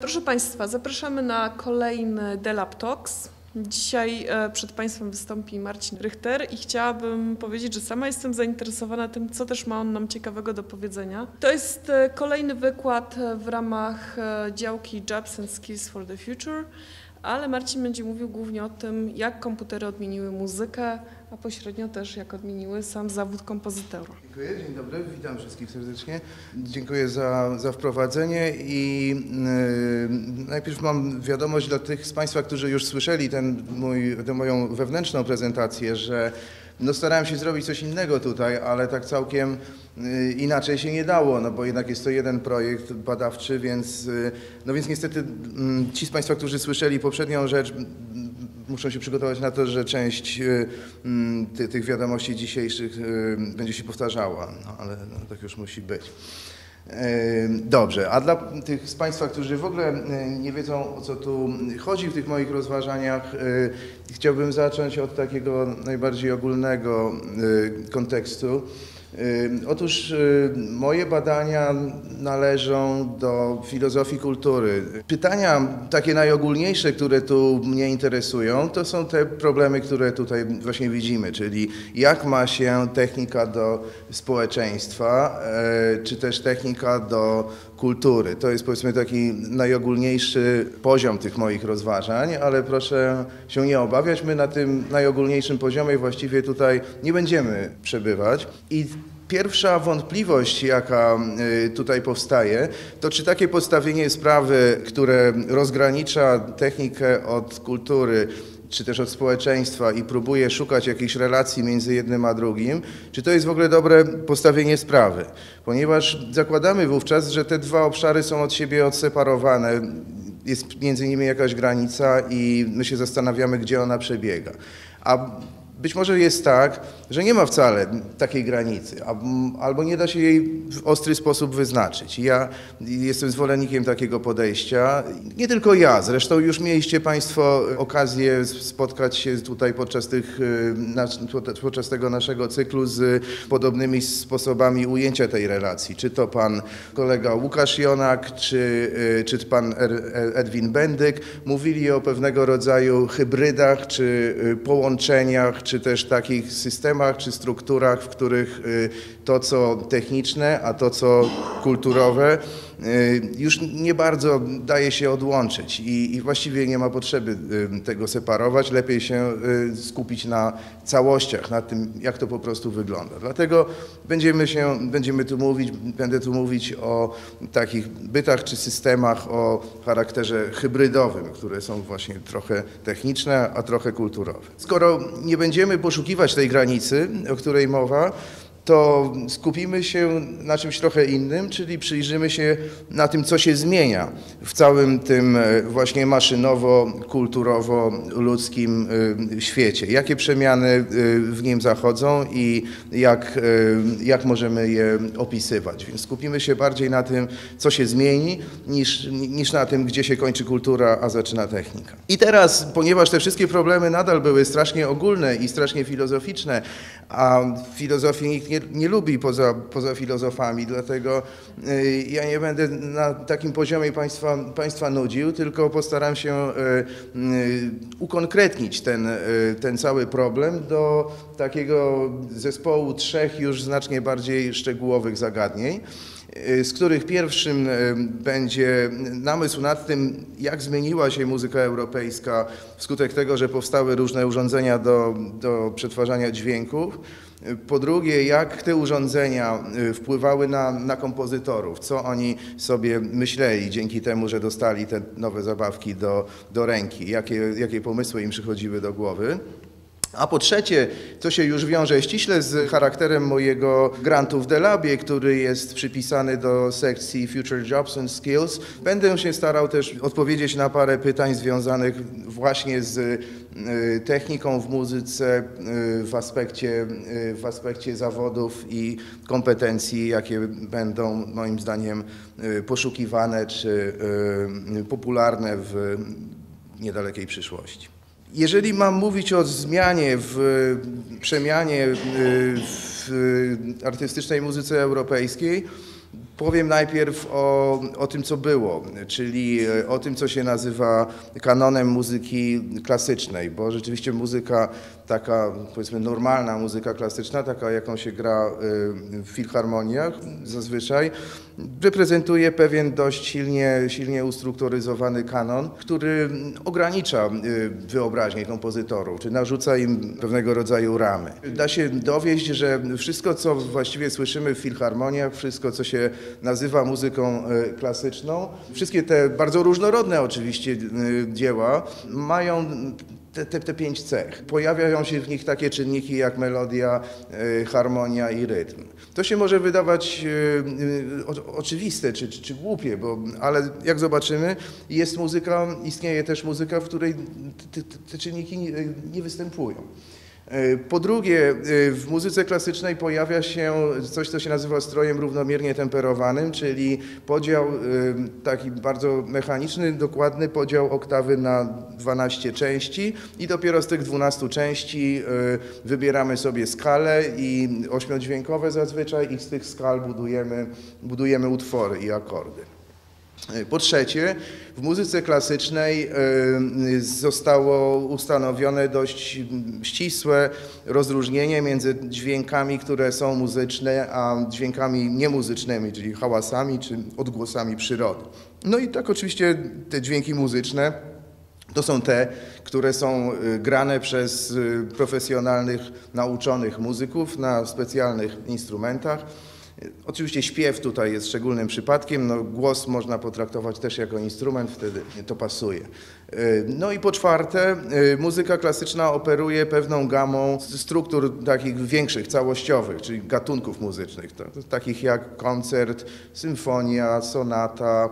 Proszę Państwa, zapraszamy na kolejny DELAB Talks. Dzisiaj przed Państwem wystąpi Marcin Richter i chciałabym powiedzieć, że sama jestem zainteresowana tym, co też ma on nam ciekawego do powiedzenia. To jest kolejny wykład w ramach działki Jobs and Skills for the Future, ale Marcin będzie mówił głównie o tym, jak komputery odmieniły muzykę, a pośrednio też jak odmieniły sam zawód kompozytora. Dziękuję, dzień dobry, witam wszystkich serdecznie. Dziękuję za wprowadzenie i najpierw mam wiadomość dla tych z Państwa, którzy już słyszeli tę moją wewnętrzną prezentację, że starałem się zrobić coś innego tutaj, ale tak całkiem inaczej się nie dało, no bo jednak jest to jeden projekt badawczy, więc niestety ci z Państwa, którzy słyszeli poprzednią rzecz, muszą się przygotować na to, że część tych wiadomości dzisiejszych będzie się powtarzała, ale tak już musi być. Dobrze, a dla tych z Państwa, którzy w ogóle nie wiedzą, o co tu chodzi w tych moich rozważaniach, chciałbym zacząć od takiego najbardziej ogólnego kontekstu. Otóż moje badania należą do filozofii kultury. Pytania takie najogólniejsze, które tu mnie interesują, to są te problemy, które tutaj właśnie widzimy, czyli jak ma się technika do społeczeństwa, czy też technika do kultury. To jest, powiedzmy, taki najogólniejszy poziom tych moich rozważań, ale proszę się nie obawiać, my na tym najogólniejszym poziomie właściwie tutaj nie będziemy przebywać. I pierwsza wątpliwość, jaka tutaj powstaje, to czy takie postawienie sprawy, które rozgranicza technikę od kultury, czy też od społeczeństwa i próbuje szukać jakichś relacji między jednym a drugim, czy to jest w ogóle dobre postawienie sprawy? Ponieważ zakładamy wówczas, że te dwa obszary są od siebie odseparowane, jest między nimi jakaś granica i my się zastanawiamy, gdzie ona przebiega. A być może jest tak, że nie ma wcale takiej granicy, albo nie da się jej w ostry sposób wyznaczyć. Ja jestem zwolennikiem takiego podejścia. Nie tylko ja, zresztą już mieliście Państwo okazję spotkać się tutaj podczas tego naszego cyklu z podobnymi sposobami ujęcia tej relacji. Czy to pan kolega Łukasz Jonak, czy pan Edwin Bendyk mówili o pewnego rodzaju hybrydach, czy połączeniach, czy też takich systemach, czy strukturach, w których to, co techniczne, a to, co kulturowe, już nie bardzo daje się odłączyć i właściwie nie ma potrzeby tego separować. Lepiej się skupić na całościach, na tym, jak to po prostu wygląda. Dlatego będę tu mówić o takich bytach czy systemach o charakterze hybrydowym, które są właśnie trochę techniczne, a trochę kulturowe. Skoro nie będziemy poszukiwać tej granicy, o której mowa, to skupimy się na czymś trochę innym, czyli przyjrzymy się na tym, co się zmienia w całym tym właśnie maszynowo-kulturowo-ludzkim świecie. Jakie przemiany w nim zachodzą i jak możemy je opisywać. Więc skupimy się bardziej na tym, co się zmieni, niż na tym, gdzie się kończy kultura, a zaczyna technika. I teraz, ponieważ te wszystkie problemy nadal były strasznie ogólne i strasznie filozoficzne, a filozofii nikt nie lubi poza filozofami, dlatego ja nie będę na takim poziomie Państwa nudził, tylko postaram się ukonkretnić ten cały problem do takiego zespołu trzech już znacznie bardziej szczegółowych zagadnień, z których pierwszym będzie namysł nad tym, jak zmieniła się muzyka europejska wskutek tego, że powstały różne urządzenia do przetwarzania dźwięków. Po drugie, jak te urządzenia wpływały na kompozytorów, co oni sobie myśleli dzięki temu, że dostali te nowe zabawki do ręki, jakie pomysły im przychodziły do głowy. A po trzecie, co się już wiąże ściśle z charakterem mojego grantu w DELABie, który jest przypisany do sekcji Future Jobs and Skills, będę się starał też odpowiedzieć na parę pytań związanych właśnie z techniką w muzyce w aspekcie zawodów i kompetencji, jakie będą moim zdaniem poszukiwane czy popularne w niedalekiej przyszłości. Jeżeli mam mówić o zmianie, przemianie w artystycznej muzyce europejskiej, Powiem najpierw o tym, co było, czyli o tym, co się nazywa kanonem muzyki klasycznej, bo rzeczywiście muzyka taka, powiedzmy, normalna muzyka klasyczna, taka jaką się gra w filharmoniach zazwyczaj, reprezentuje pewien dość silnie ustrukturyzowany kanon, który ogranicza wyobraźnię kompozytorów, czy narzuca im pewnego rodzaju ramy. Da się dowieść, że wszystko, co właściwie słyszymy w filharmoniach, wszystko, co się nazywa muzyką klasyczną, wszystkie te bardzo różnorodne oczywiście dzieła mają te 5 cech. Pojawiają się w nich takie czynniki jak melodia, harmonia i rytm. To się może wydawać oczywiste czy głupie, ale jak zobaczymy, istnieje też muzyka, w której te czynniki nie występują. Po drugie, w muzyce klasycznej pojawia się coś, co się nazywa strojem równomiernie temperowanym, czyli podział taki bardzo mechaniczny, dokładny podział oktawy na 12 części i dopiero z tych 12 części wybieramy sobie skale i ośmiodźwiękowe zazwyczaj i z tych skal budujemy utwory i akordy. Po trzecie, w muzyce klasycznej zostało ustanowione dość ścisłe rozróżnienie między dźwiękami, które są muzyczne, a dźwiękami niemuzycznymi, czyli hałasami czy odgłosami przyrody. No i tak oczywiście te dźwięki muzyczne to są te, które są grane przez profesjonalnych, nauczonych muzyków na specjalnych instrumentach. Oczywiście śpiew tutaj jest szczególnym przypadkiem, no głos można potraktować też jako instrument, wtedy to pasuje. No i po czwarte, muzyka klasyczna operuje pewną gamą struktur takich większych, całościowych, czyli gatunków muzycznych, takich jak koncert, symfonia, sonata,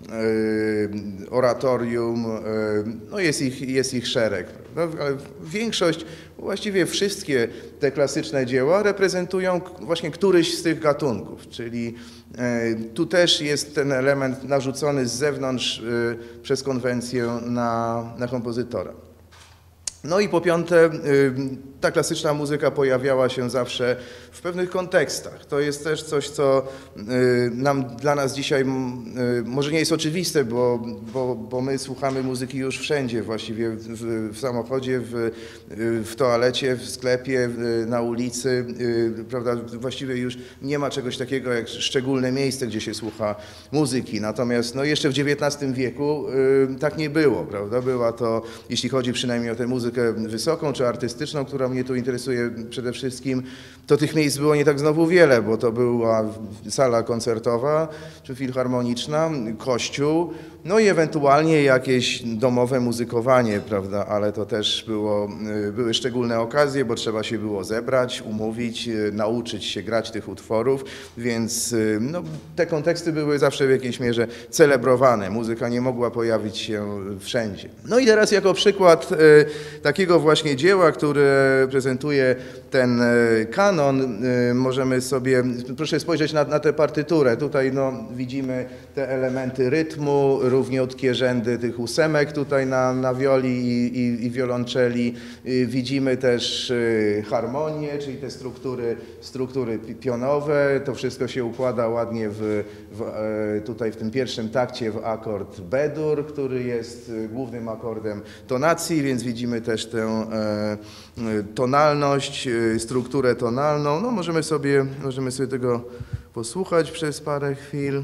oratorium, no jest ich szereg. No, ale większość, właściwie wszystkie te klasyczne dzieła reprezentują właśnie któryś z tych gatunków, czyli tu też jest ten element narzucony z zewnątrz przez konwencję na kompozytora. No i po piąte, ta klasyczna muzyka pojawiała się zawsze w pewnych kontekstach. To jest też coś, co dla nas dzisiaj może nie jest oczywiste, bo my słuchamy muzyki już wszędzie, właściwie w samochodzie, w toalecie, w sklepie, na ulicy, prawda? Właściwie już nie ma czegoś takiego jak szczególne miejsce, gdzie się słucha muzyki. Natomiast no, jeszcze w XIX wieku tak nie było, prawda? Była to, jeśli chodzi przynajmniej o tę muzykę wysoką czy artystyczną, która mnie tu interesuje przede wszystkim, to tych miejsc było nie tak znowu wiele, bo to była sala koncertowa czy filharmoniczna, kościół, no i ewentualnie jakieś domowe muzykowanie, prawda, ale to też były szczególne okazje, bo trzeba się było zebrać, umówić, nauczyć się grać tych utworów, więc no, te konteksty były zawsze w jakiejś mierze celebrowane. Muzyka nie mogła pojawić się wszędzie. No i teraz jako przykład takiego właśnie dzieła, które prezentuje ten kanon, możemy sobie, proszę spojrzeć na tę partyturę. Tutaj no, widzimy te elementy rytmu, równiutkie rzędy tych ósemek tutaj na wioli i wiolonczeli. Widzimy też harmonię, czyli te struktury pionowe. To wszystko się układa ładnie tutaj w tym pierwszym takcie w akord B-dur, który jest głównym akordem tonacji, więc widzimy też tę tonalność, strukturę tonalną. No, możemy sobie tego posłuchać przez parę chwil.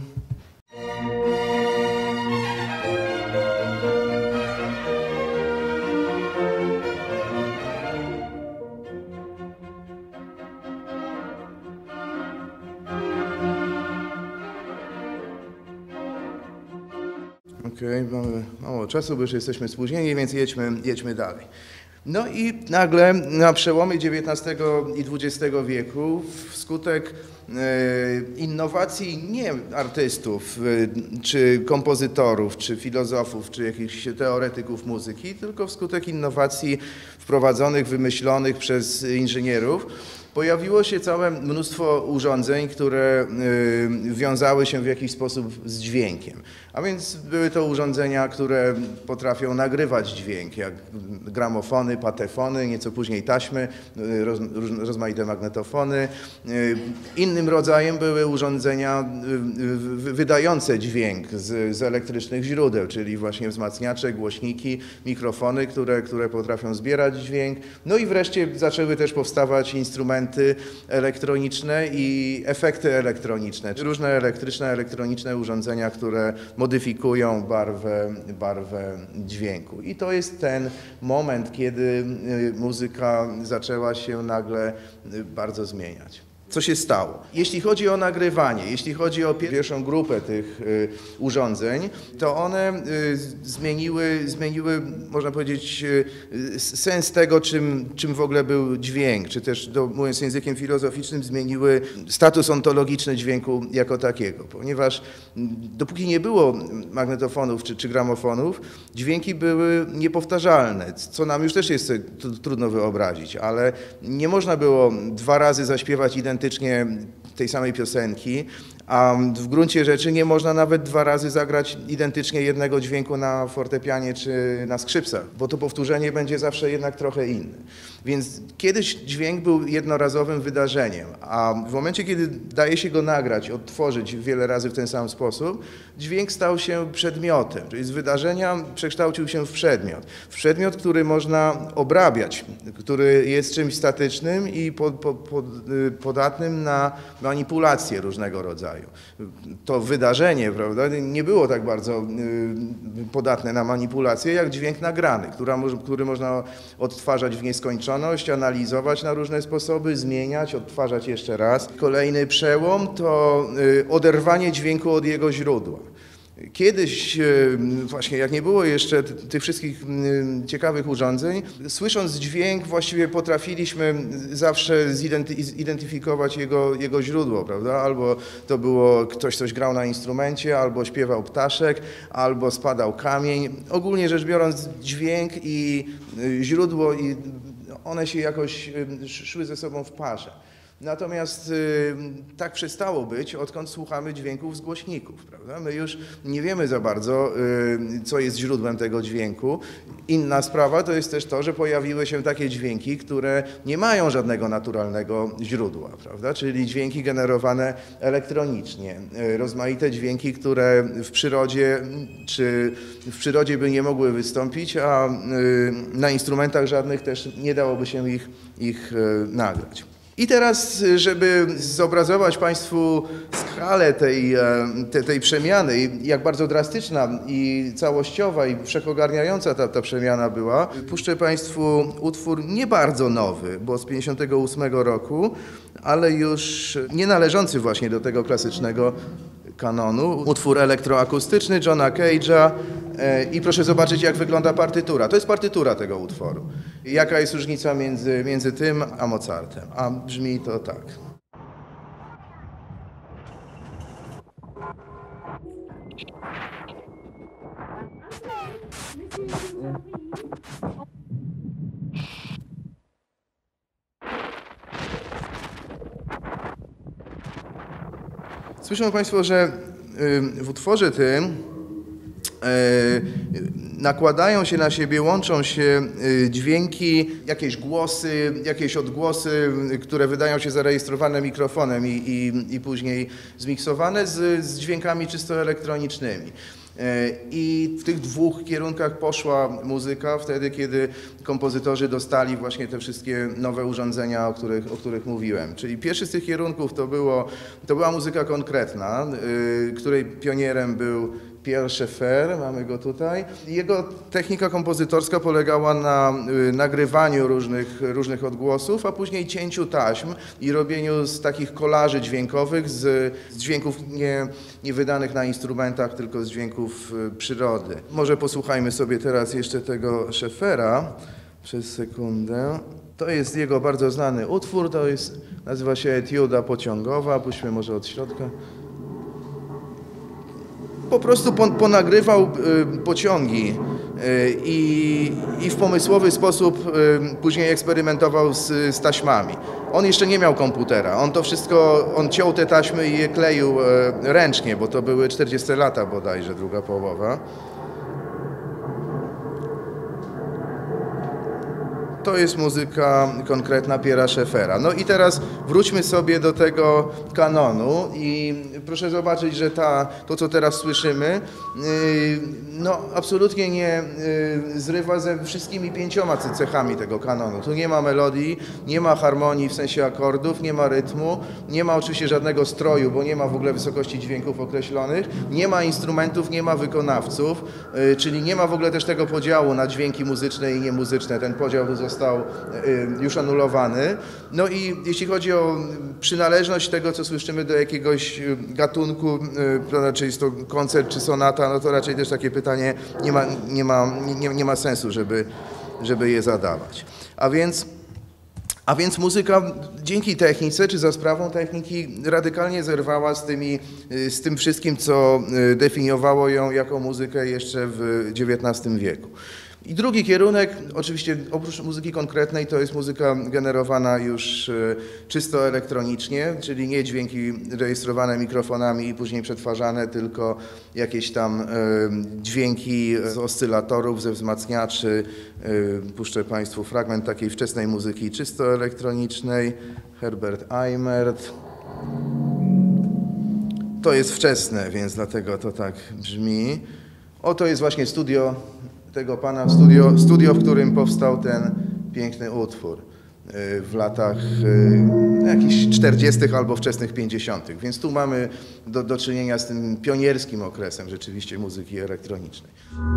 Okej, mamy mało czasu, bo już jesteśmy spóźnieni, więc jedźmy dalej. No i nagle na przełomie XIX i XX wieku wskutek innowacji nie artystów, czy kompozytorów, czy filozofów, czy jakichś teoretyków muzyki, tylko wskutek innowacji wprowadzonych, wymyślonych przez inżynierów, pojawiło się całe mnóstwo urządzeń, które wiązały się w jakiś sposób z dźwiękiem. A więc były to urządzenia, które potrafią nagrywać dźwięk, jak gramofony, patefony, nieco później taśmy, rozmaite magnetofony. Innym Innym rodzajem były urządzenia wydające dźwięk z elektrycznych źródeł, czyli właśnie wzmacniacze, głośniki, mikrofony, które potrafią zbierać dźwięk. No i wreszcie zaczęły też powstawać instrumenty elektroniczne i efekty elektroniczne, różne elektryczne, elektroniczne urządzenia, które modyfikują barwę dźwięku. I to jest ten moment, kiedy muzyka zaczęła się nagle bardzo zmieniać. Co się stało? Jeśli chodzi o nagrywanie, jeśli chodzi o pierwszą grupę tych urządzeń, to one zmieniły, można powiedzieć, sens tego, czym w ogóle był dźwięk, czy też, mówiąc językiem filozoficznym, zmieniły status ontologiczny dźwięku jako takiego, ponieważ dopóki nie było magnetofonów czy gramofonów, dźwięki były niepowtarzalne, co nam już też jest trudno wyobrazić, ale nie można było 2 razy zaśpiewać identycznie tej samej piosenki, a w gruncie rzeczy nie można nawet 2 razy zagrać identycznie jednego dźwięku na fortepianie czy na skrzypcach, bo to powtórzenie będzie zawsze jednak trochę inne. Więc kiedyś dźwięk był jednorazowym wydarzeniem, a w momencie, kiedy daje się go nagrać, odtworzyć wiele razy w ten sam sposób, dźwięk stał się przedmiotem, czyli z wydarzenia przekształcił się w przedmiot, który można obrabiać, który jest czymś statycznym i podatnym na manipulacje różnego rodzaju. To wydarzenie, prawda, nie było tak bardzo podatne na manipulacje jak dźwięk nagrany, który można odtwarzać w nieskończoność, analizować na różne sposoby, zmieniać, odtwarzać jeszcze raz. Kolejny przełom to oderwanie dźwięku od jego źródła. Kiedyś, właśnie jak nie było jeszcze tych wszystkich ciekawych urządzeń, słysząc dźwięk właściwie potrafiliśmy zawsze zidentyfikować jego źródło, prawda? Albo to było ktoś coś grał na instrumencie, albo śpiewał ptaszek, albo spadał kamień. Ogólnie rzecz biorąc dźwięk i źródło, i one się jakoś szły ze sobą w parze. Natomiast tak przestało być, odkąd słuchamy dźwięków z głośników, prawda? My już nie wiemy za bardzo, co jest źródłem tego dźwięku. Inna sprawa to jest też to, że pojawiły się takie dźwięki, które nie mają żadnego naturalnego źródła, prawda? Czyli dźwięki generowane elektronicznie, rozmaite dźwięki, które w przyrodzie by nie mogły wystąpić, a na instrumentach żadnych też nie dałoby się ich nagrać. I teraz, żeby zobrazować Państwu skalę tej przemiany, jak bardzo drastyczna i całościowa i wszechogarniająca ta przemiana była, puszczę Państwu utwór nie bardzo nowy, bo z 1958 roku, ale już nie należący właśnie do tego klasycznego kanonu. Utwór elektroakustyczny Johna Cage'a i proszę zobaczyć, jak wygląda partytura. To jest partytura tego utworu. Jaka jest różnica między tym a Mozartem? A brzmi to tak. Słyszą Państwo, że w utworze tym nakładają się na siebie, łączą się dźwięki, jakieś głosy, jakieś odgłosy, które wydają się zarejestrowane mikrofonem i później zmiksowane z dźwiękami czysto elektronicznymi. I w tych 2 kierunkach poszła muzyka wtedy, kiedy kompozytorzy dostali właśnie te wszystkie nowe urządzenia, o których mówiłem. Czyli pierwszy z tych kierunków to była muzyka konkretna, której pionierem był Pierre Schaeffer, mamy go tutaj. Jego technika kompozytorska polegała na nagrywaniu różnych odgłosów, a później cięciu taśm i robieniu z takich kolaży dźwiękowych z dźwięków nie wydanych na instrumentach, tylko z dźwięków przyrody. Może posłuchajmy sobie teraz jeszcze tego Schaeffera przez sekundę. To jest jego bardzo znany utwór, nazywa się Etiuda pociągowa. Puśćmy może od środka. Po prostu ponagrywał pociągi i w pomysłowy sposób później eksperymentował z taśmami. On jeszcze nie miał komputera, on ciął te taśmy i je kleił ręcznie, bo to były 40 lata bodajże, druga połowa. to jest muzyka konkretna Pierre'a Schaeffera. No i teraz wróćmy sobie do tego kanonu i proszę zobaczyć, że to co teraz słyszymy, no absolutnie nie zrywa ze wszystkimi 5 cechami tego kanonu. Tu nie ma melodii, nie ma harmonii w sensie akordów, nie ma rytmu, nie ma oczywiście żadnego stroju, bo nie ma w ogóle wysokości dźwięków określonych, nie ma instrumentów, nie ma wykonawców, czyli nie ma w ogóle też tego podziału na dźwięki muzyczne i niemuzyczne. Ten podział został już anulowany. No i jeśli chodzi o przynależność tego, co słyszymy do jakiegoś gatunku, to raczej jest to koncert czy sonata, no to raczej też takie pytanie nie ma sensu, żeby je zadawać. A więc muzyka dzięki technice, czy za sprawą techniki, radykalnie zerwała z tym wszystkim, co definiowało ją jako muzykę jeszcze w XIX wieku. I drugi kierunek, oczywiście oprócz muzyki konkretnej, to jest muzyka generowana już czysto elektronicznie, czyli nie dźwięki rejestrowane mikrofonami i później przetwarzane, tylko jakieś tam dźwięki z oscylatorów, ze wzmacniaczy. Puszczę Państwu fragment takiej wczesnej muzyki czysto elektronicznej. Herbert Eimert. To jest wczesne, więc dlatego to tak brzmi. Oto jest właśnie studio tego pana, studio, w którym powstał ten piękny utwór w latach jakichś 40. albo wczesnych 50. Więc tu mamy do czynienia z tym pionierskim okresem rzeczywiście muzyki elektronicznej.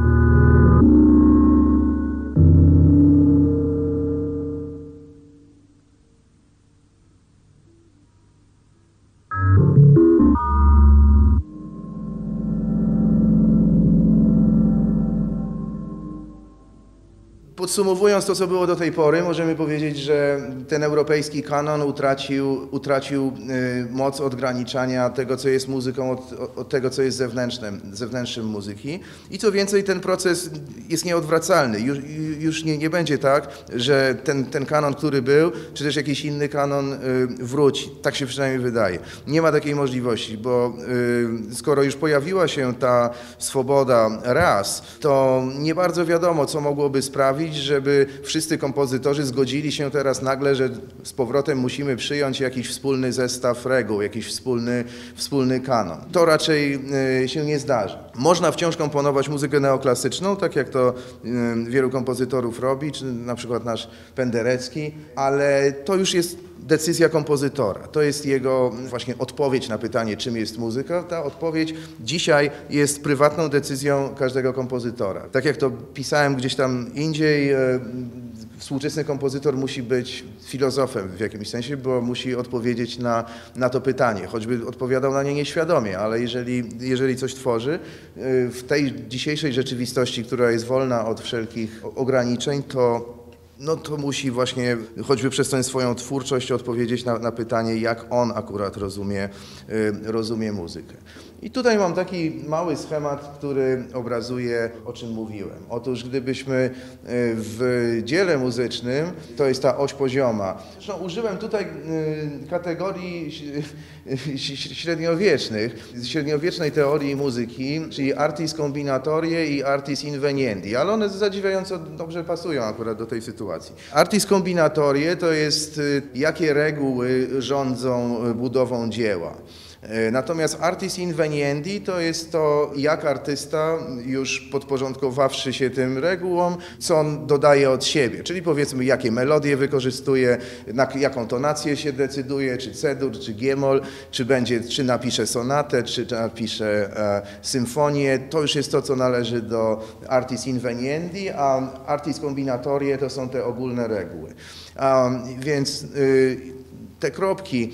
Podsumowując to, co było do tej pory, możemy powiedzieć, że ten europejski kanon utracił moc odgraniczania tego, co jest muzyką, od tego, co jest zewnętrznym muzyki. I co więcej, ten proces jest nieodwracalny. Już nie będzie tak, że ten kanon, który był, czy też jakiś inny kanon wróci. Tak się przynajmniej wydaje. Nie ma takiej możliwości, bo skoro już pojawiła się ta swoboda raz, to nie bardzo wiadomo, co mogłoby sprawić, żeby wszyscy kompozytorzy zgodzili się teraz nagle, że z powrotem musimy przyjąć jakiś wspólny zestaw reguł, jakiś wspólny kanon. To raczej się nie zdarzy. Można wciąż komponować muzykę neoklasyczną, tak jak to wielu kompozytorów robi, czy na przykład nasz Penderecki, ale to już jest decyzja kompozytora. To jest jego właśnie odpowiedź na pytanie, czym jest muzyka. Ta odpowiedź dzisiaj jest prywatną decyzją każdego kompozytora. Tak jak to pisałem gdzieś tam indziej, współczesny kompozytor musi być filozofem w jakimś sensie, bo musi odpowiedzieć na to pytanie, choćby odpowiadał na nie nieświadomie, ale jeżeli coś tworzy w tej dzisiejszej rzeczywistości, która jest wolna od wszelkich ograniczeń, to musi właśnie, choćby przez tę swoją twórczość, odpowiedzieć na pytanie, jak on akurat rozumie muzykę. I tutaj mam taki mały schemat, który obrazuje, o czym mówiłem. Otóż gdybyśmy w dziele muzycznym, to jest ta oś pozioma. Zresztą użyłem tutaj kategorii średniowiecznej teorii muzyki, czyli artis combinatorie i artis inveniendi, ale one zadziwiająco dobrze pasują akurat do tej sytuacji. Artis combinatorie to jest, jakie reguły rządzą budową dzieła. Natomiast artis inveniendi to jest to, jak artysta, już podporządkowawszy się tym regułom, co on dodaje od siebie, czyli powiedzmy, jakie melodie wykorzystuje, na jaką tonację się decyduje, czy C-dur, czy G-moll, czy napisze sonatę, czy napisze symfonię. To już jest to, co należy do artis inveniendi, a artis combinatorie to są te ogólne reguły. Więc te kropki,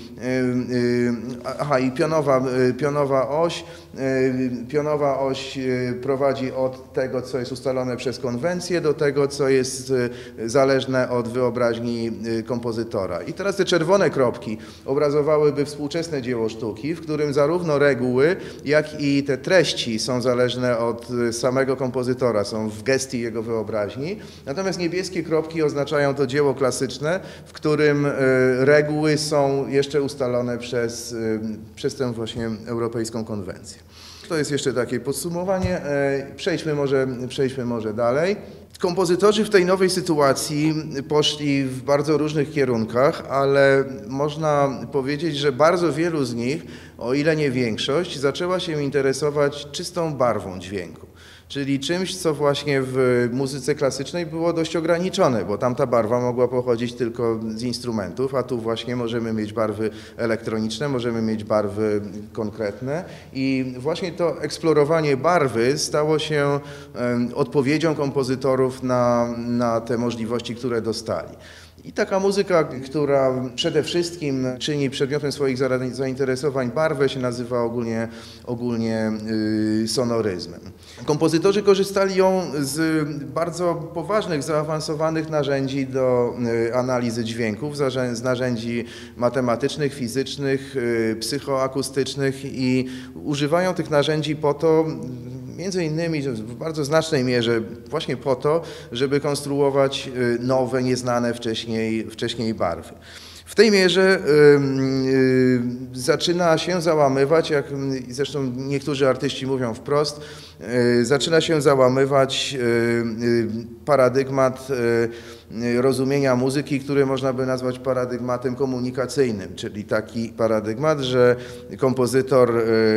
i pionowa oś prowadzi od tego, co jest ustalone przez konwencję, do tego, co jest zależne od wyobraźni kompozytora. I teraz te czerwone kropki obrazowałyby współczesne dzieło sztuki, w którym zarówno reguły, jak i te treści są zależne od samego kompozytora, są w gestii jego wyobraźni. Natomiast niebieskie kropki oznaczają to dzieło klasyczne, w którym reguły są jeszcze ustalone przez tę właśnie europejską konwencję. To jest jeszcze takie podsumowanie. Przejdźmy może dalej. Kompozytorzy w tej nowej sytuacji poszli w bardzo różnych kierunkach, ale można powiedzieć, że bardzo wielu z nich, o ile nie większość, zaczęła się interesować czystą barwą dźwięku. Czyli czymś, co właśnie w muzyce klasycznej było dość ograniczone, bo tam ta barwa mogła pochodzić tylko z instrumentów, a tu właśnie możemy mieć barwy elektroniczne, możemy mieć barwy konkretne i właśnie to eksplorowanie barwy stało się odpowiedzią kompozytorów na te możliwości, które dostali. I taka muzyka, która przede wszystkim czyni przedmiotem swoich zainteresowań barwę, się nazywa ogólnie sonoryzmem. Kompozytorzy korzystali ją z bardzo poważnych, zaawansowanych narzędzi do analizy dźwięków, z narzędzi matematycznych, fizycznych, psychoakustycznych i używają tych narzędzi po to, między innymi w bardzo znacznej mierze właśnie po to, żeby konstruować nowe, nieznane wcześniej barwy. W tej mierze zaczyna się załamywać, jak zresztą niektórzy artyści mówią wprost, zaczyna się załamywać paradygmat rozumienia muzyki, który można by nazwać paradygmatem komunikacyjnym, czyli taki paradygmat, że kompozytor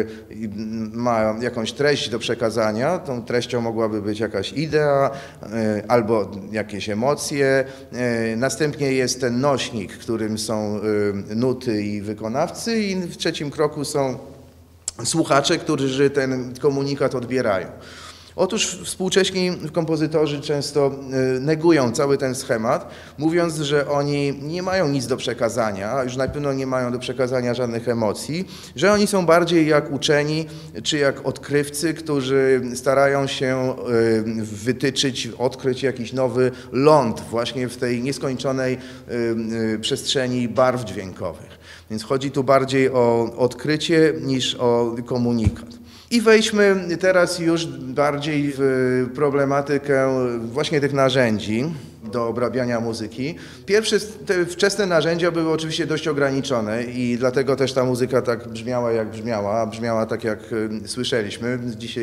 ma jakąś treść do przekazania, tą treścią mogłaby być jakaś idea albo jakieś emocje, następnie jest ten nośnik, którym są nuty i wykonawcy i w trzecim kroku są słuchacze, którzy ten komunikat odbierają. Otóż współcześni kompozytorzy często negują cały ten schemat, mówiąc, że oni nie mają nic do przekazania, a już na pewno nie mają do przekazania żadnych emocji, że oni są bardziej jak uczeni czy jak odkrywcy, którzy starają się wytyczyć, odkryć jakiś nowy ląd właśnie w tej nieskończonej przestrzeni barw dźwiękowych. Więc chodzi tu bardziej o odkrycie niż o komunikat. I wejdźmy teraz już bardziej w problematykę właśnie tych narzędzi do obrabiania muzyki. Pierwsze, te wczesne narzędzia były oczywiście dość ograniczone i dlatego też ta muzyka tak brzmiała, jak brzmiała tak, jak słyszeliśmy,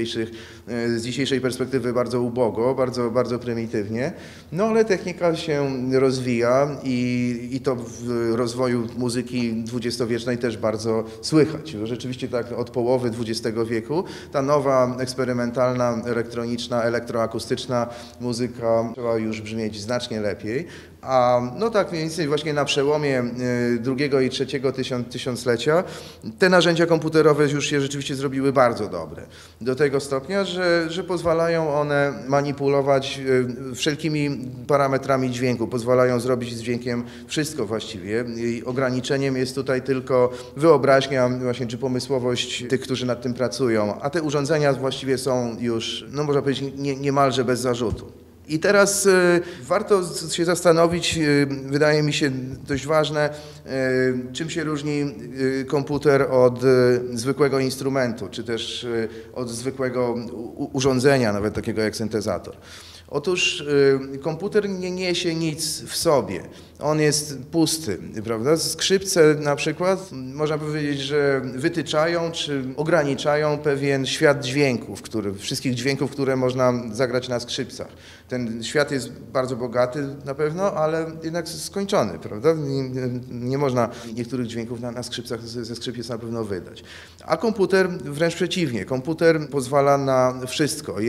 z dzisiejszej perspektywy bardzo ubogo, bardzo prymitywnie. No ale technika się rozwija i to w rozwoju muzyki dwudziestowiecznej też bardzo słychać. Rzeczywiście tak od połowy XX wieku ta nowa, eksperymentalna, elektroniczna, elektroakustyczna muzyka zaczęła już brzmieć znacznie lepiej, a no tak mniej więcej właśnie na przełomie drugiego i trzeciego tysiąclecia te narzędzia komputerowe już się rzeczywiście zrobiły bardzo dobre. Do tego stopnia, że pozwalają one manipulować wszelkimi parametrami dźwięku, pozwalają zrobić z dźwiękiem wszystko właściwie i ograniczeniem jest tutaj tylko wyobraźnia właśnie czy pomysłowość tych, którzy nad tym pracują, a te urządzenia właściwie są już, no można powiedzieć, niemalże bez zarzutu. I teraz warto się zastanowić, wydaje mi się dość ważne, czym się różni komputer od zwykłego instrumentu, czy też od zwykłego urządzenia, nawet takiego jak syntezator. Otóż komputer nie niesie nic w sobie, on jest pusty, prawda? Skrzypce na przykład, można powiedzieć, że wytyczają czy ograniczają pewien świat dźwięków, wszystkich dźwięków, które można zagrać na skrzypcach. Ten świat jest bardzo bogaty na pewno, ale jednak skończony, prawda? Nie można niektórych dźwięków na skrzypcach ze skrzypiec na pewno wydać. A komputer wręcz przeciwnie, komputer pozwala na wszystko,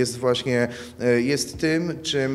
jest tym,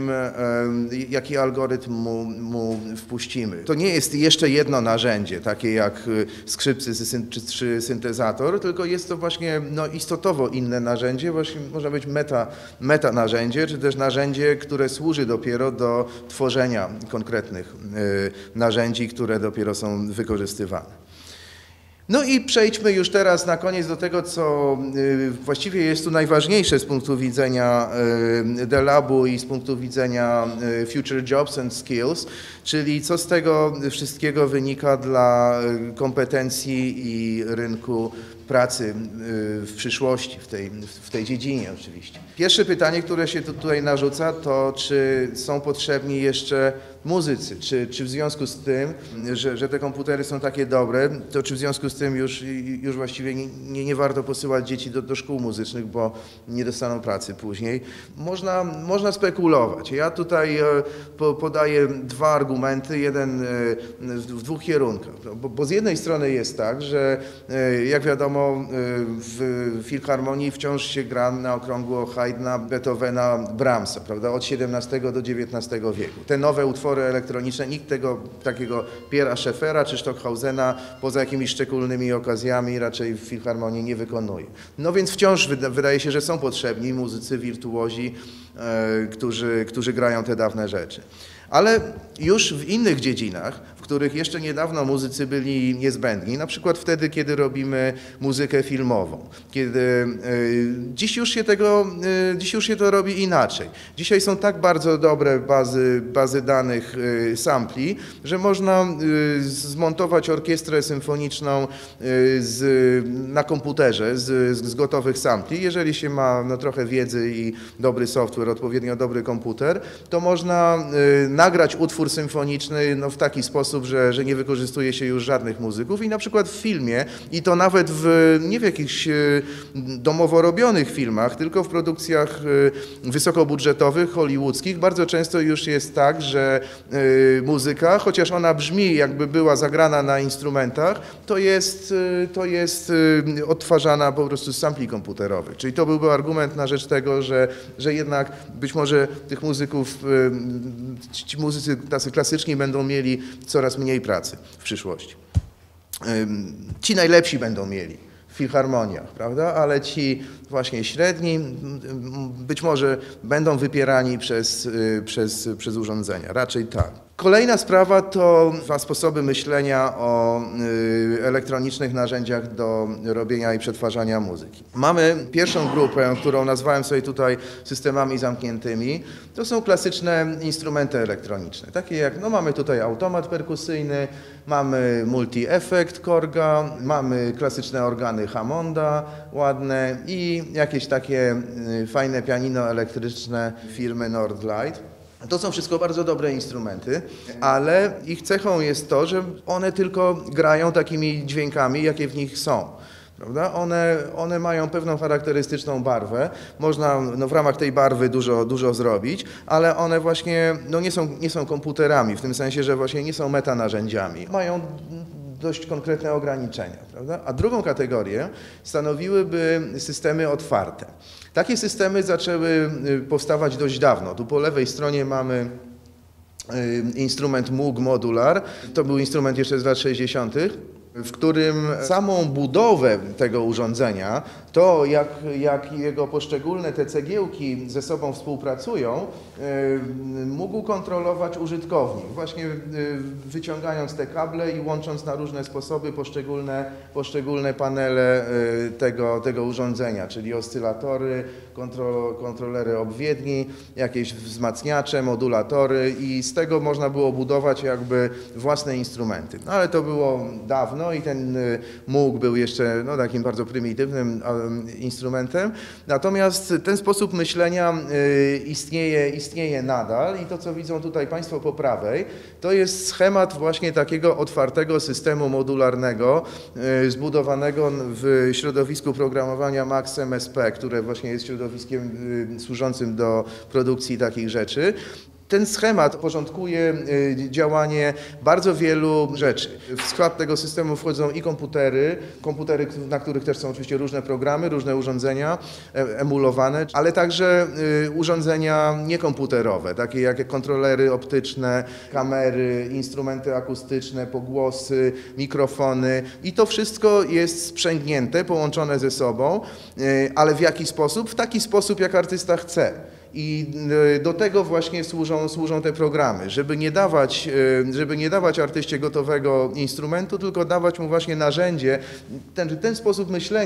jaki algorytm mu wpuścimy. To nie jest jeszcze jedno narzędzie, takie jak skrzypce czy syntezator, tylko jest to właśnie istotowo inne narzędzie, właśnie można być meta narzędzie, czy też narzędzie, które służy dopiero do tworzenia konkretnych narzędzi, które dopiero są wykorzystywane. No i przejdźmy już teraz na koniec do tego, co właściwie jest tu najważniejsze z punktu widzenia DELAB-u i z punktu widzenia Future Jobs and Skills, czyli co z tego wszystkiego wynika dla kompetencji i rynku pracy w przyszłości, w tej dziedzinie oczywiście. Pierwsze pytanie, które się tutaj narzuca, to czy są potrzebni jeszcze muzycy, czy w związku z tym, że te komputery są takie dobre, to czy w związku z tym już właściwie nie warto posyłać dzieci do szkół muzycznych, bo nie dostaną pracy później. Można spekulować. Ja tutaj podaję dwa argumenty, jeden w dwóch kierunkach. Bo z jednej strony jest tak, że jak wiadomo w filharmonii wciąż się gra na okrągło Haydna, Beethovena, Brahmsa, prawda, od XVII do XIX wieku. Te nowe utwory elektroniczne, nikt tego takiego Pierre'a Schaeffera czy Stockhausena poza jakimiś szczególnymi okazjami raczej w filharmonii nie wykonuje. No więc wciąż wydaje się, że są potrzebni muzycy, wirtuozi, którzy grają te dawne rzeczy. Ale już w innych dziedzinach, w których jeszcze niedawno muzycy byli niezbędni, na przykład wtedy, kiedy robimy muzykę filmową, kiedy dziś już się to robi inaczej. Dzisiaj są tak bardzo dobre bazy danych sampli, że można zmontować orkiestrę symfoniczną na komputerze z gotowych sampli. Jeżeli się ma trochę wiedzy i dobry software, odpowiednio dobry komputer, to można nagrać utwór symfoniczny w taki sposób, że nie wykorzystuje się już żadnych muzyków i na przykład w filmie, i to nawet nie w jakichś domowo robionych filmach, tylko w produkcjach wysokobudżetowych, hollywoodzkich, bardzo często już jest tak, że muzyka, chociaż ona brzmi jakby była zagrana na instrumentach, to jest odtwarzana po prostu z sampli komputerowych. Czyli to byłby argument na rzecz tego, że jednak być może tych muzyków, ci muzycy tacy klasyczni będą mieli coraz mniej pracy w przyszłości. Ci najlepsi będą mieli w filharmoniach, prawda? Ale ci właśnie średni być może będą wypierani przez urządzenia. Raczej tak. Kolejna sprawa to dwa sposoby myślenia o elektronicznych narzędziach do robienia i przetwarzania muzyki. Mamy pierwszą grupę, którą nazwałem sobie tutaj systemami zamkniętymi. To są klasyczne instrumenty elektroniczne, takie jak, mamy tutaj automat perkusyjny, mamy multi-effekt Korga, mamy klasyczne organy Hammonda ładne i jakieś takie fajne pianino elektryczne firmy Nordlight. To są wszystko bardzo dobre instrumenty, ale ich cechą jest to, że one tylko grają takimi dźwiękami, jakie w nich są. Prawda? One mają pewną charakterystyczną barwę, można w ramach tej barwy dużo zrobić, ale one właśnie nie są komputerami, w tym sensie, że właśnie nie są metanarzędziami. Mają dość konkretne ograniczenia, prawda? A drugą kategorię stanowiłyby systemy otwarte. Takie systemy zaczęły powstawać dość dawno. Tu po lewej stronie mamy instrument Moog Modular. To był instrument jeszcze z lat 60., w którym samą budowę tego urządzenia, to jak jego poszczególne te cegiełki ze sobą współpracują, mógł kontrolować użytkownik, właśnie wyciągając te kable i łącząc na różne sposoby poszczególne panele tego urządzenia, czyli oscylatory, kontrolery obwiedni, jakieś wzmacniacze, modulatory i z tego można było budować jakby własne instrumenty. No, ale to było dawno i ten Moog był jeszcze takim bardzo prymitywnym instrumentem. Natomiast ten sposób myślenia istnieje nadal i to, co widzą tutaj Państwo po prawej, to jest schemat właśnie takiego otwartego systemu modularnego zbudowanego w środowisku programowania Max MSP, które właśnie jest środowiskiem służącym do produkcji takich rzeczy. Ten schemat porządkuje działanie bardzo wielu rzeczy. W skład tego systemu wchodzą i komputery, na których też są oczywiście różne programy, różne urządzenia emulowane, ale także urządzenia niekomputerowe, takie jak kontrolery optyczne, kamery, instrumenty akustyczne, pogłosy, mikrofony i to wszystko jest sprzęgnięte, połączone ze sobą, ale w jaki sposób? W taki sposób, jak artysta chce. I do tego właśnie służą te programy, żeby nie dawać artyście gotowego instrumentu, tylko dawać mu właśnie narzędzie. Ten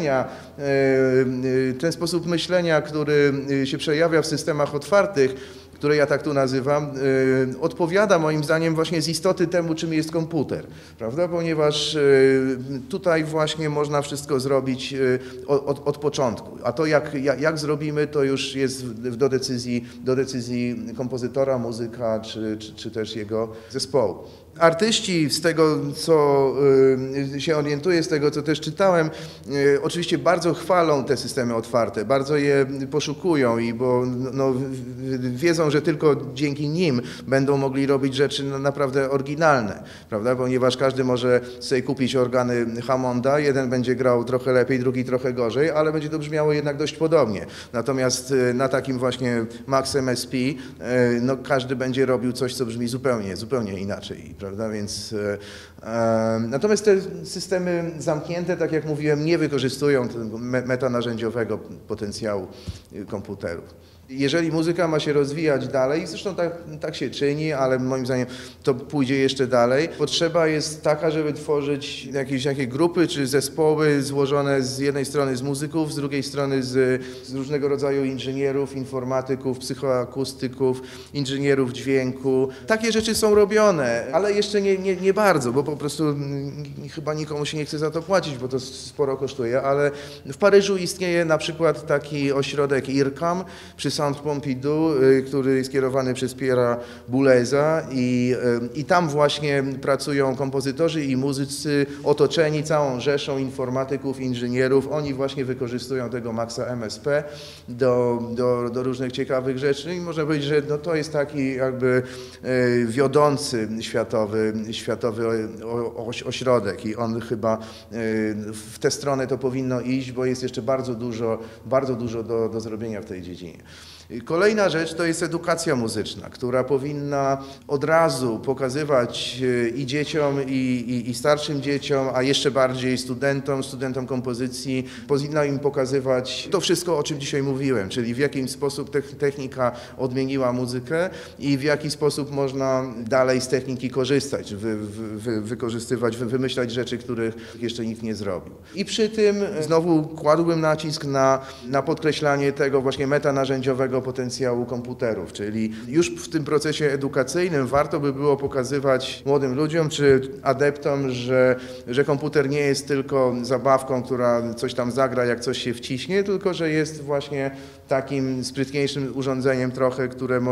sposób myślenia, który się przejawia w systemach otwartych, które ja tak tu nazywam, odpowiada moim zdaniem właśnie z istoty temu, czym jest komputer, prawda? Ponieważ tutaj właśnie można wszystko zrobić od początku, a to jak zrobimy, to już jest do decyzji kompozytora, muzyka czy też jego zespołu. Artyści, z tego co się orientuję, z tego co też czytałem, oczywiście bardzo chwalą te systemy otwarte, bardzo je poszukują bo wiedzą, że tylko dzięki nim będą mogli robić rzeczy naprawdę oryginalne, prawda? Ponieważ każdy może sobie kupić organy Hammonda, jeden będzie grał trochę lepiej, drugi trochę gorzej, ale będzie to brzmiało jednak dość podobnie. Natomiast na takim właśnie Max MSP każdy będzie robił coś, co brzmi zupełnie inaczej, prawda? Więc natomiast te systemy zamknięte, tak jak mówiłem, nie wykorzystują tego metanarzędziowego potencjału komputerów. Jeżeli muzyka ma się rozwijać dalej, zresztą tak się czyni, ale moim zdaniem to pójdzie jeszcze dalej, potrzeba jest taka, żeby tworzyć jakieś grupy czy zespoły złożone z jednej strony z muzyków, z drugiej strony z różnego rodzaju inżynierów, informatyków, psychoakustyków, inżynierów dźwięku. Takie rzeczy są robione, ale jeszcze nie bardzo, bo po prostu chyba nikomu się nie chce za to płacić, bo to sporo kosztuje, ale w Paryżu istnieje na przykład taki ośrodek IRCAM przy Centre Pompidou, który jest kierowany przez Pierre'a Bouleza i tam właśnie pracują kompozytorzy i muzycy otoczeni całą rzeszą informatyków, inżynierów. Oni właśnie wykorzystują tego Maxa MSP do różnych ciekawych rzeczy i można powiedzieć, że to jest taki jakby wiodący światowy ośrodek i on chyba w tę stronę to powinno iść, bo jest jeszcze bardzo dużo do zrobienia w tej dziedzinie. Kolejna rzecz to jest edukacja muzyczna, która powinna od razu pokazywać i dzieciom, i starszym dzieciom, a jeszcze bardziej studentom kompozycji, powinna im pokazywać to wszystko, o czym dzisiaj mówiłem, czyli w jaki sposób technika odmieniła muzykę i w jaki sposób można dalej z techniki korzystać, wykorzystywać, wymyślać rzeczy, których jeszcze nikt nie zrobił. I przy tym znowu kładłbym nacisk na podkreślanie tego właśnie metanarzędziowego potencjału komputerów, czyli już w tym procesie edukacyjnym warto by było pokazywać młodym ludziom czy adeptom, że komputer nie jest tylko zabawką, która coś tam zagra, jak coś się wciśnie, tylko że jest właśnie takim sprytniejszym urządzeniem trochę,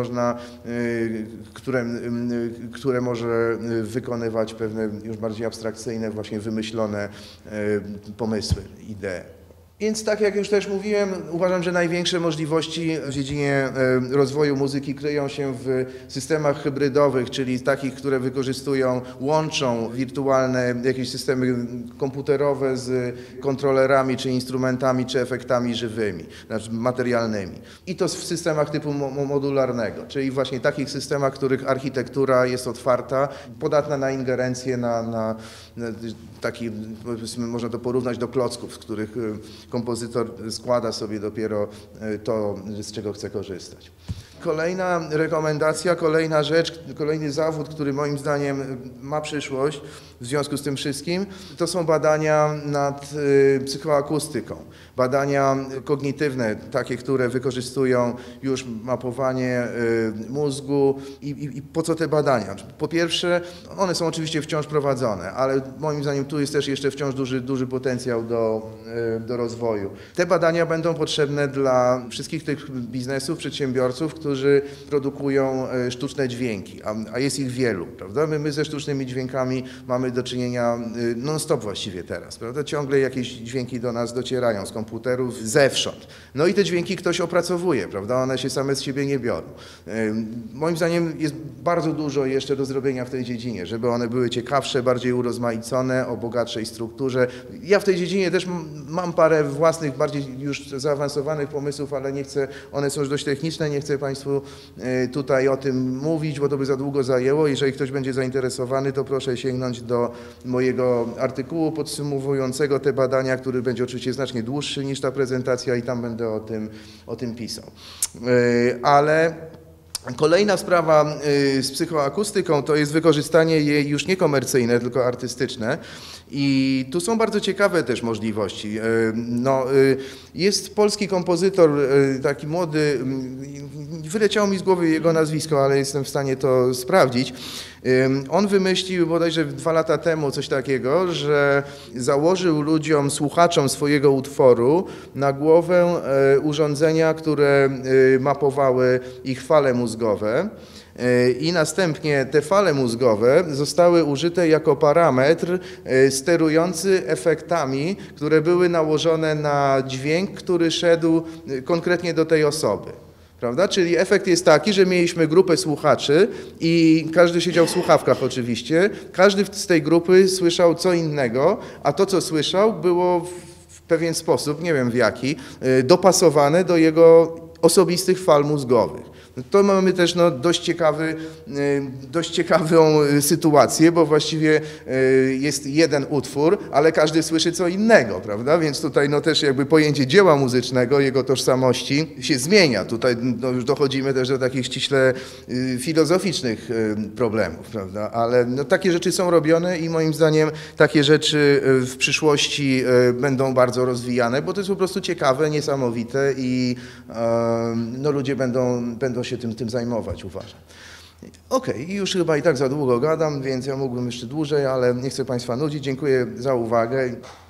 które może wykonywać pewne już bardziej abstrakcyjne, właśnie wymyślone pomysły, idee. Więc tak jak już też mówiłem, uważam, że największe możliwości w dziedzinie rozwoju muzyki kryją się w systemach hybrydowych, czyli takich, które łączą wirtualne jakieś systemy komputerowe z kontrolerami, czy instrumentami, czy efektami żywymi, znaczy materialnymi. I to w systemach typu modularnego, czyli właśnie takich systemach, których architektura jest otwarta, podatna na ingerencję, na taki, powiedzmy, można to porównać do klocków, z których kompozytor składa sobie dopiero to, z czego chce korzystać. Kolejna rekomendacja, kolejna rzecz, kolejny zawód, który moim zdaniem ma przyszłość w związku z tym wszystkim, to są badania nad psychoakustyką. Badania kognitywne, takie, które wykorzystują już mapowanie mózgu i po co te badania? Po pierwsze, one są oczywiście wciąż prowadzone, ale moim zdaniem tu jest też jeszcze wciąż duży potencjał do rozwoju. Te badania będą potrzebne dla wszystkich tych biznesów, przedsiębiorców, którzy produkują sztuczne dźwięki, a jest ich wielu, prawda? My ze sztucznymi dźwiękami mamy do czynienia non-stop właściwie teraz, prawda? Ciągle jakieś dźwięki do nas docierają z komputerów zewsząd. No i te dźwięki ktoś opracowuje, prawda? One się same z siebie nie biorą. Moim zdaniem jest bardzo dużo jeszcze do zrobienia w tej dziedzinie, żeby one były ciekawsze, bardziej urozmaicone, o bogatszej strukturze. Ja w tej dziedzinie też mam parę własnych, bardziej już zaawansowanych pomysłów, ale nie chcę, one są już dość techniczne, nie chcę Państwu tutaj o tym mówić, bo to by za długo zajęło. Jeżeli ktoś będzie zainteresowany, to proszę sięgnąć do mojego artykułu podsumowującego te badania, który będzie oczywiście znacznie dłuższy niż ta prezentacja i tam będę o tym pisał. Ale Kolejna sprawa z psychoakustyką to jest wykorzystanie jej już nie komercyjne, tylko artystyczne. I tu są bardzo ciekawe też możliwości. No, jest polski kompozytor, taki młody, wyleciało mi z głowy jego nazwisko, ale jestem w stanie to sprawdzić. On wymyślił bodajże 2 lata temu coś takiego, że założył ludziom, słuchaczom swojego utworu na głowę urządzenia, które mapowały ich fale mózgowe. I następnie te fale mózgowe zostały użyte jako parametr sterujący efektami, które były nałożone na dźwięk, który szedł konkretnie do tej osoby. Prawda? Czyli efekt jest taki, że mieliśmy grupę słuchaczy i każdy siedział w słuchawkach oczywiście, każdy z tej grupy słyszał co innego, a to co słyszał było w pewien sposób, nie wiem w jaki, dopasowane do jego osobistych fal mózgowych. To mamy też no, dość ciekawą sytuację, bo właściwie jest jeden utwór, ale każdy słyszy co innego, prawda? Więc tutaj no, też jakby pojęcie dzieła muzycznego, jego tożsamości się zmienia. Tutaj no, już dochodzimy też do takich ściśle filozoficznych problemów, prawda? Ale no, takie rzeczy są robione i moim zdaniem takie rzeczy w przyszłości będą bardzo rozwijane, bo to jest po prostu ciekawe, niesamowite i no, ludzie będą się tym zajmować, uważam. Okej, już chyba i tak za długo gadam, więc ja mógłbym jeszcze dłużej, ale nie chcę Państwa nudzić. Dziękuję za uwagę.